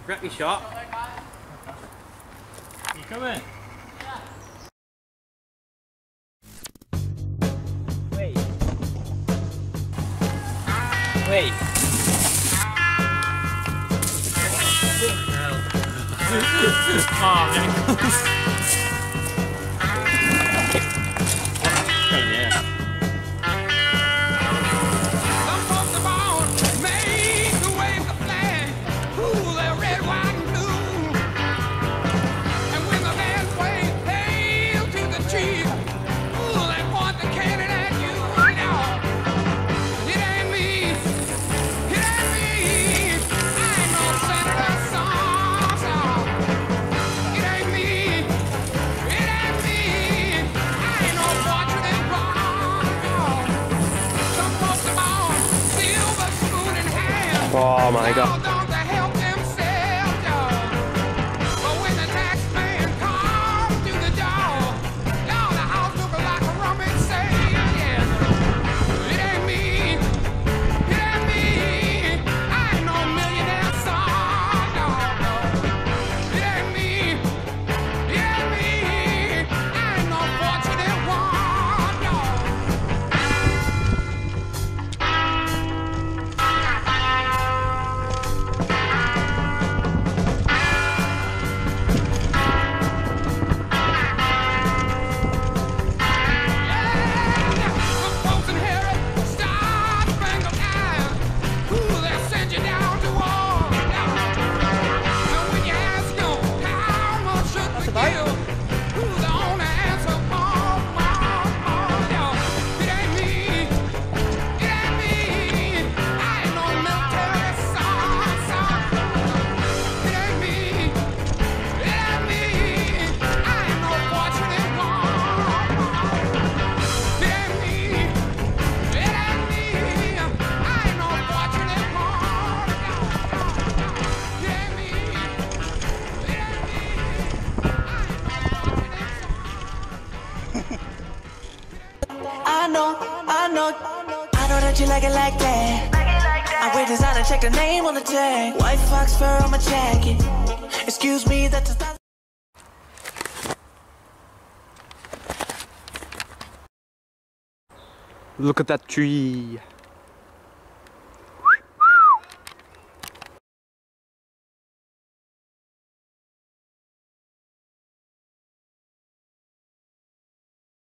Grab your shot. You coming? Wait. Wait. Oh, man. Oh my god. I know that you like it like that. I wear designer, check the name on the tag. White fox fur on my jacket. Excuse me, that's a style. Look at that tree.